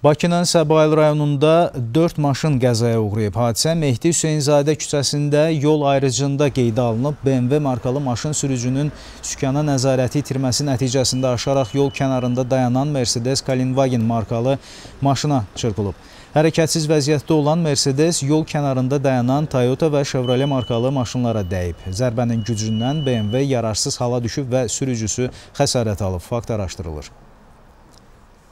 Bakının Səbail rayonunda 4 maşın qəzaya uğrayıb. Hadisə Mehdi Hüseynzadə küçəsində yol ayrıcında qeydə alınıb. BMW markalı maşın sürücünün sükana nəzarəti itirməsi nəticəsində aşaraq yol kənarında dayanan Mercedes Kalinwagen markalı maşına çırpılıb. Hərəkətsiz vəziyyətdə olan Mercedes yol kənarında dayanan Toyota və Chevrolet markalı maşınlara dəyib. Zərbənin gücündən BMW yararsız hala düşüb və sürücüsü xəsarət alıb. Fakt araşdırılır.